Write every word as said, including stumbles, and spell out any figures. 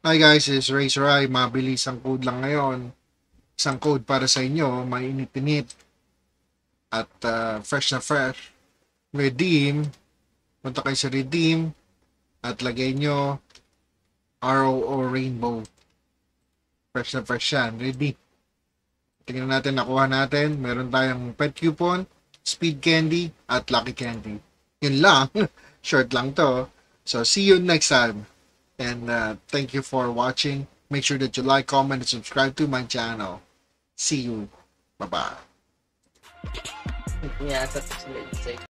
Hi guys, it's Razor Eye. Mabilis ang code lang ngayon. Isang code para sa inyo, mainit-init at uh, fresh na fresh. Redeem. Punta kayo sa redeem at lagay nyo arrow o rainbow. Fresh na fresh yan. Ready. Tingnan natin, nakuha natin. Meron tayong pet coupon, speed candy, at lucky candy. Yun lang. Short lang to. So, see you next time. And uh, thank you for watching. Make sure that you like, comment, and subscribe to my channel. See you. Bye-bye. Yeah, that's